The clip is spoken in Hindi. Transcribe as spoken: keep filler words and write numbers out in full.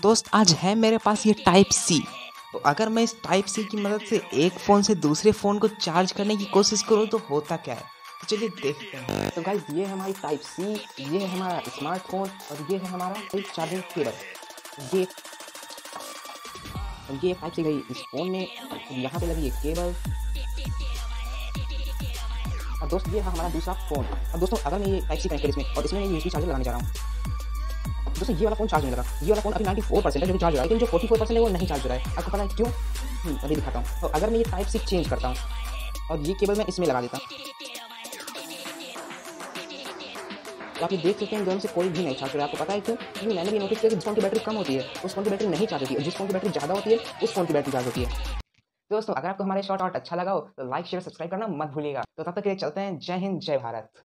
दोस्त आज है मेरे पास ये टाइप सी। तो अगर मैं इस टाइप सी की मदद से एक फ़ोन से दूसरे फ़ोन को चार्ज करने की कोशिश करूँ तो होता क्या है, तो चलिए देखते हैं। तो गाइस ये है हमारी टाइप सी, ये है हमारा स्मार्टफोन और ये है हमारा एक चार्जिंग केबल। ये ये टाइप सी गई इस फोन में, यहाँ पे लगी ये केबल। और दोस्त ये है हमारा दूसरा फोन। अब दोस्तों अगर मैं ये टाइप सी कनेक्ट इसमें और इसमें मैं यूएसबी चार्जर लगाने जा रहा हूँ। दोस्तों ये वाला फोन चार्ज नहीं लगा, ये वाला फोन अभी नाइंटी फोर परसेंट है जो चार्ज हो रहा है, लेकिन जो फोर्टी फोर परसेंट है वो नहीं चार्ज हो रहा है। आपको पता है क्यों? हम्म, अभी दिखाता हूँ। तो अगर मैं ये टाइप सी चेंज करता हूँ और ये केबल मैं इसमें लगा देता हूँ, तो आप ये देख सकते हैं दोनों से कोई भी नहीं चार्ज हो रहा है। आपको पता है क्यों? क्योंकि मैंने भी नोटिस किया कि जिस फोन की बैटरी कम होती है उस फोन की बैटरी नहीं चार्ज होती है, जिस फोन की बैटरी ज़्यादा होती है उस फोन की बैटरी चार्ज होती है। दोस्तों अगर आपको हमारे शॉर्ट आउट अच्छा लगा हो तो लाइक शेयर सब्सक्राइब करना मत भूलिएगा। तो तब तक के लिए चलते हैं। जय हिंद, जय भारत।